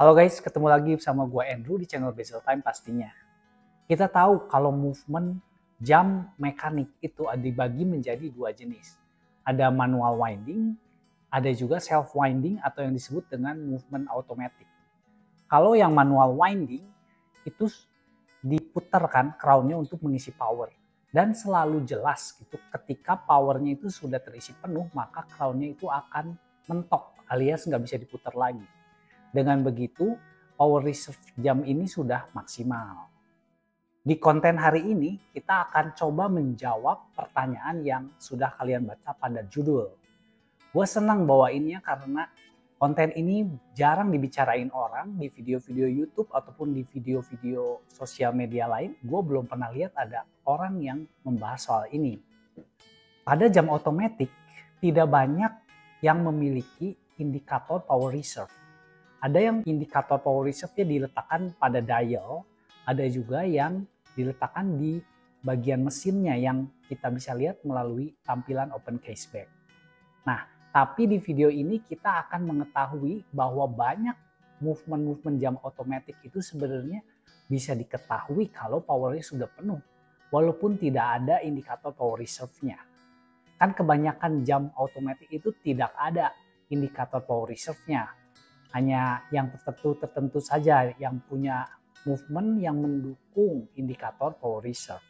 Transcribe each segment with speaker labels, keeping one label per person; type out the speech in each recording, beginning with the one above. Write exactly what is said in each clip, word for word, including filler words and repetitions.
Speaker 1: Halo guys, ketemu lagi bersama gue Andrew di channel Bezel Time pastinya. Kita tahu kalau movement jam mekanik itu dibagi menjadi dua jenis. Ada manual winding, ada juga self winding atau yang disebut dengan movement automatic. Kalau yang manual winding itu diputarkan crownnya untuk mengisi power. Dan selalu jelas gitu ketika powernya itu sudah terisi penuh maka crownnya itu akan mentok alias nggak bisa diputar lagi. Dengan begitu, power reserve jam ini sudah maksimal. Di konten hari ini, kita akan coba menjawab pertanyaan yang sudah kalian baca pada judul. Gue senang bawainnya karena konten ini jarang dibicarain orang di video-video YouTube ataupun di video-video sosial media lain. Gue belum pernah lihat ada orang yang membahas soal ini. Pada jam otomatis, tidak banyak yang memiliki indikator power reserve. Ada yang indikator power reserve-nya diletakkan pada dial, ada juga yang diletakkan di bagian mesinnya yang kita bisa lihat melalui tampilan open caseback. Nah, tapi di video ini kita akan mengetahui bahwa banyak movement-movement jam otomatis itu sebenarnya bisa diketahui kalau powernya sudah penuh, walaupun tidak ada indikator power reserve-nya. Kan kebanyakan jam otomatis itu tidak ada indikator power reserve-nya. Hanya yang tertentu-tertentu saja yang punya movement yang mendukung indikator power reserve.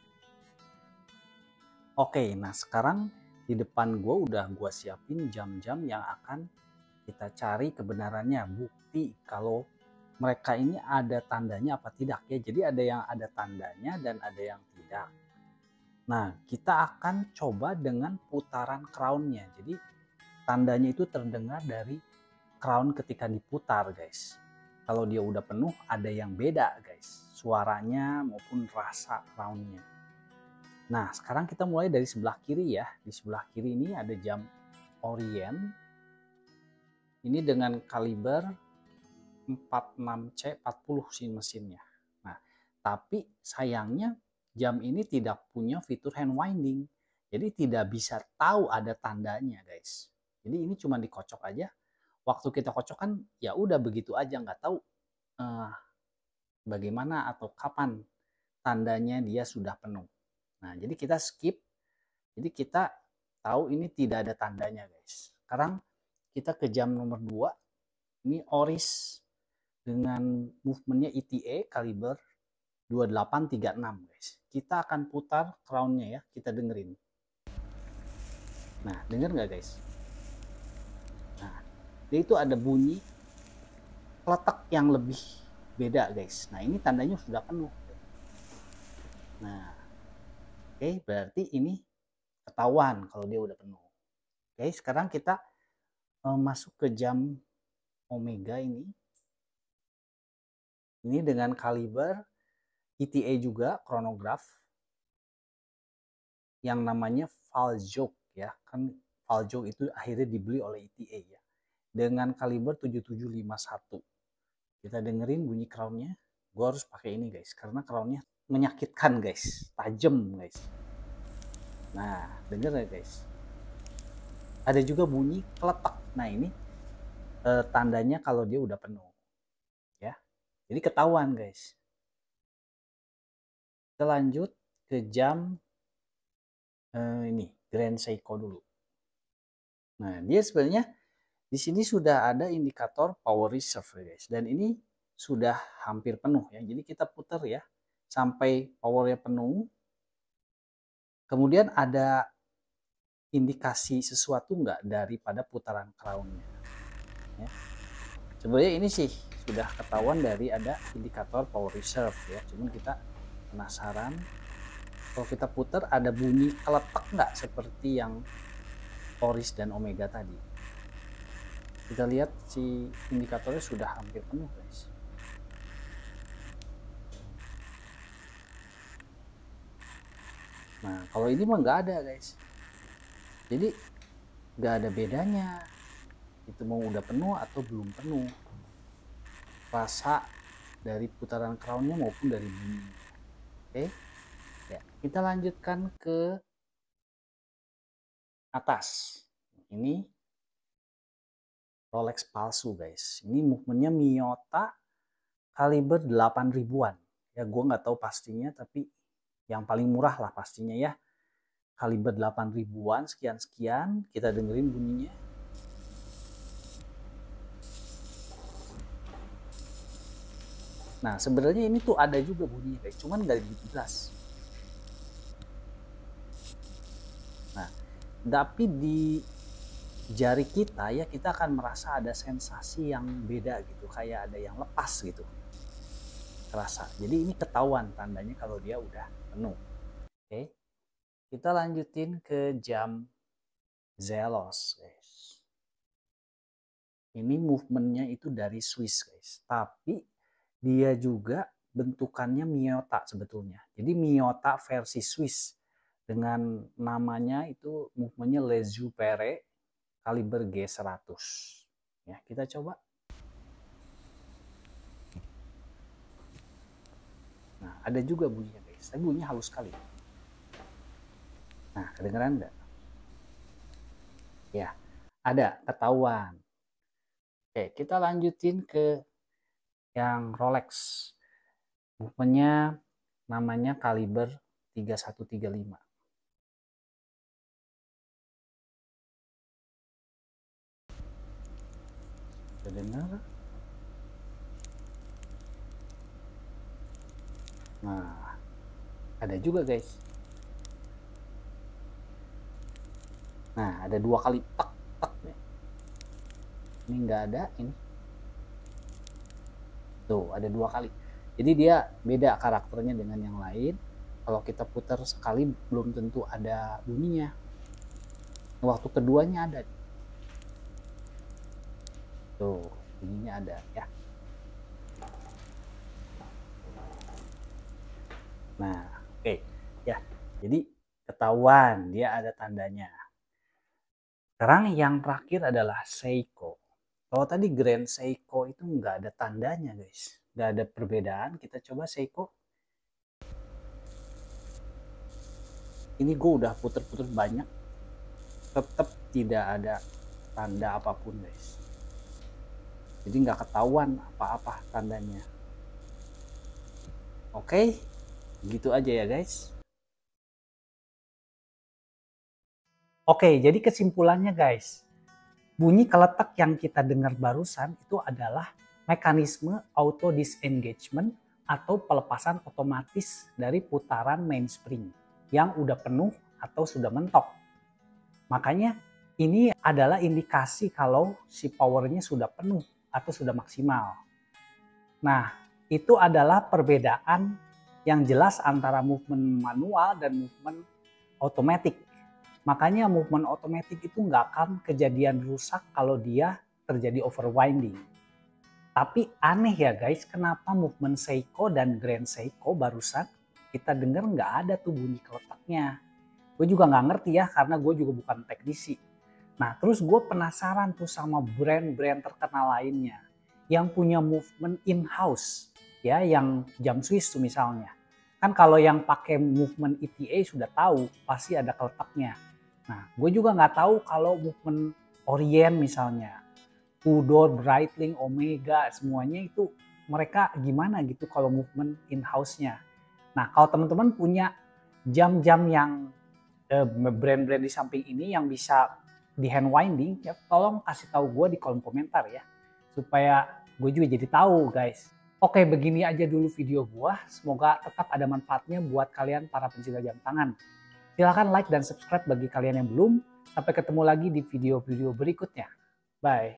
Speaker 1: Oke, nah sekarang di depan gue udah gue siapin jam-jam yang akan kita cari kebenarannya, bukti kalau mereka ini ada tandanya apa tidak ya. Jadi ada yang ada tandanya dan ada yang tidak. Nah, kita akan coba dengan putaran crown-nya. Jadi tandanya itu terdengar dari crown ketika diputar guys. Kalau dia udah penuh ada yang beda guys, suaranya maupun rasa crownnya. Nah sekarang kita mulai dari sebelah kiri ya. Di sebelah kiri ini ada jam Orient. Ini dengan kaliber empat puluh enam C empat puluh sih mesinnya. Nah tapi sayangnya jam ini tidak punya fitur hand winding. Jadi tidak bisa tahu ada tandanya guys. Jadi ini cuma dikocok aja. Waktu kita kocok kan ya udah begitu aja, nggak tahu eh, bagaimana atau kapan tandanya dia sudah penuh. Nah jadi kita skip, jadi kita tahu ini tidak ada tandanya guys. Sekarang kita ke jam nomor dua, ini Oris dengan movementnya E T A kaliber dua delapan tiga enam guys. Kita akan putar crownnya ya, kita dengerin. Nah denger nggak guys? Dia itu ada bunyi letak yang lebih beda guys. Nah ini tandanya sudah penuh. Nah oke okay, berarti ini ketahuan kalau dia udah penuh. Oke okay, sekarang kita uh, masuk ke jam Omega ini. Ini dengan kaliber E T A juga chronograph yang namanya Faljog ya. Kan Faljog itu akhirnya dibeli oleh E T A ya. Dengan kaliber tujuh tujuh lima satu. Kita dengerin bunyi crownnya. Gue harus pakai ini guys, karena crownnya menyakitkan guys, tajam guys. Nah, denger ya guys. Ada juga bunyi keletak. Nah ini eh, tandanya kalau dia udah penuh, ya. Jadi ketahuan guys. Kita lanjut ke jam eh, ini Grand Seiko dulu. Nah dia sebenarnya di sini sudah ada indikator power reserve guys, dan ini sudah hampir penuh ya. Jadi kita putar ya sampai powernya penuh. Kemudian ada indikasi sesuatu enggak daripada putaran crownnya. Ya. Sebenarnya ini sih sudah ketahuan dari ada indikator power reserve ya. Cuman kita penasaran kalau kita putar ada bunyi keletak nggak seperti yang Oris dan Omega tadi. Kita lihat si indikatornya sudah hampir penuh guys. Nah kalau ini mah nggak ada guys. Jadi nggak ada bedanya itu mau udah penuh atau belum penuh, rasa dari putaran crownnya maupun dari bunyi. Oke ya, kita lanjutkan ke atas. Ini Rolex palsu guys. Ini movementnya Miyota kaliber delapan ribuan. Ya gue nggak tahu pastinya, tapi yang paling murah lah pastinya ya. Kaliber delapan ribuan sekian-sekian. Kita dengerin bunyinya. Nah sebenarnya ini tuh ada juga bunyinya guys, cuman nggak begitu jelas. Nah tapi di jari kita ya kita akan merasa ada sensasi yang beda gitu, kayak ada yang lepas gitu, terasa. Jadi ini ketahuan tandanya kalau dia udah penuh. Oke, kita lanjutin ke jam Zelos guys. Ini movementnya itu dari Swiss guys, tapi dia juga bentukannya Miyota sebetulnya. Jadi Miyota versi Swiss dengan namanya itu movementnya Les Jupere kaliber G seratus. Ya, kita coba. Nah, ada juga bunyinya guys. Tapi bunyinya halus sekali. Nah, kedengeran enggak? Ya, ada, ketahuan. Oke, kita lanjutin ke yang Rolex. Movementnya namanya kaliber tiga satu tiga lima. Udah dengar? Nah, ada juga guys. Nah, ada dua kali tek tek nih. Ini nggak ada, ini. Tuh, ada dua kali. Jadi dia beda karakternya dengan yang lain. Kalau kita putar sekali belum tentu ada bunyinya. Waktu keduanya ada. Tuh, bunyinya ada ya. Nah, oke. Okay. Ya, jadi ketahuan dia ada tandanya. Sekarang yang terakhir adalah Seiko. Kalau tadi Grand Seiko itu nggak ada tandanya guys. Nggak ada perbedaan. Kita coba Seiko. Ini gue udah puter-puter banyak. Tetap tidak ada tanda apapun guys. Jadi nggak ketahuan apa-apa tandanya. Oke, gitu aja ya guys. Oke, jadi kesimpulannya guys. Bunyi keletak yang kita dengar barusan itu adalah mekanisme auto disengagement atau pelepasan otomatis dari putaran mainspring yang udah penuh atau sudah mentok. Makanya ini adalah indikasi kalau si powernya sudah penuh atau sudah maksimal. Nah, itu adalah perbedaan yang jelas antara movement manual dan movement otomatis. Makanya movement otomatis itu nggak akan kejadian rusak kalau dia terjadi overwinding. Tapi aneh ya guys, kenapa movement Seiko dan Grand Seiko barusan kita dengar nggak ada tuh bunyi keletaknya. Gue juga nggak ngerti ya, karena gue juga bukan teknisi. Nah terus gue penasaran tuh sama brand-brand terkenal lainnya yang punya movement in-house, ya, yang jam Swiss tuh misalnya. Kan kalau yang pakai movement E T A sudah tahu pasti ada keletaknya. Nah, gue juga nggak tahu kalau movement Orient misalnya, Tudor, Breitling, Omega, semuanya itu mereka gimana gitu kalau movement in-house-nya. Nah, kalau teman-teman punya jam-jam yang eh, brand-brand di samping ini yang bisa di hand winding, ya tolong kasih tahu gue di kolom komentar ya, supaya gue juga jadi tahu guys. Oke, begini aja dulu video gue. Semoga tetap ada manfaatnya buat kalian para pencinta jam tangan. Silahkan like dan subscribe bagi kalian yang belum. Sampai ketemu lagi di video-video berikutnya. Bye.